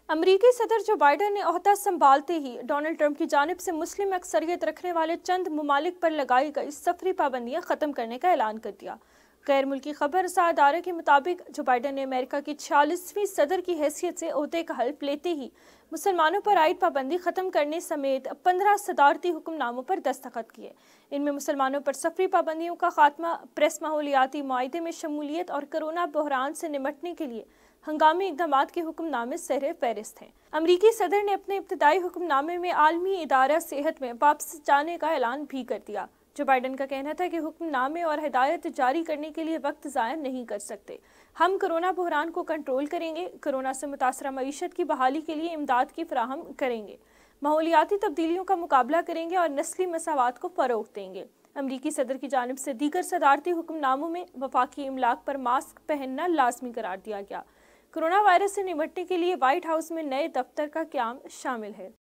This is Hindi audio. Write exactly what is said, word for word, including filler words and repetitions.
अमरीकी सदर जो बाइडन ने ओहदा संभालते ही डोनाल्ड ट्रंप की जानिब से मुस्लिम अक्सरियत रखने वाले चंद ममालिक पर लगाई गई सफरी पाबंदियां खत्म करने का ऐलान कर दिया। गैर मुल्की खबर रसा अदारे के मुताबिक जो बाइडन ने अमेरिका की छियालीसवीं सदर की हैसियत से ओहदे का हल्फ लेते ही मुसलमानों पर आयद पाबंदी खत्म करने समेत पंद्रह सदारती हुक्मनामों पर दस्तखत किए। इनमें मुसलमानों पर सफरी पाबंदियों का खात्मा, प्रेस माहौलियाती मुआहदे में शमूलियत और कोरोना बहरान से निमटने के लिए हंगामी इकदाम के हुक्मनामे सर फहरिस्त हैं। अमरीकी सदर ने अपने इब्तदाई हुक्मनामे में आलमी इदारा सेहत में वापस जाने का ऐलान भी कर दिया। जो बाइडन का कहना था कि हुक्मनामे और हिदायत जारी करने के लिए वक्त ज़ाया नहीं कर सकते। हम कोरोना बहरान को कंट्रोल करेंगे, कोरोना से मुतासरा मईशत की बहाली के लिए इमदाद की फराहम करेंगे, माहौलियाती तब्दीलियों का मुकाबला करेंगे और नस्ली मसावात को फ़रोग़ देंगे। अमरीकी सदर की जानिब से दीगर सदारती हुक्मनामों में वफाकी इमलाक पर मास्क पहनना लाजमी करार दिया गया। कोरोना वायरस से निपटने के लिए व्हाइट हाउस में नए दफ्तर का क़याम शामिल है।